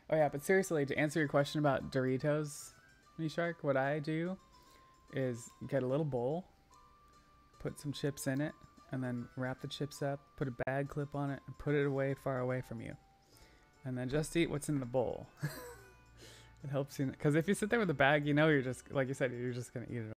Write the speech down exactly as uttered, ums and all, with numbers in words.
Oh yeah, but seriously, to answer your question about Doritos, Shark, what I do is get a little bowl, put some chips in it, and then wrap the chips up, put a bag clip on it, and put it away far away from you. And then just eat what's in the bowl. It helps you, because if you sit there with a bag, you know you're just, like you said, you're just going to eat it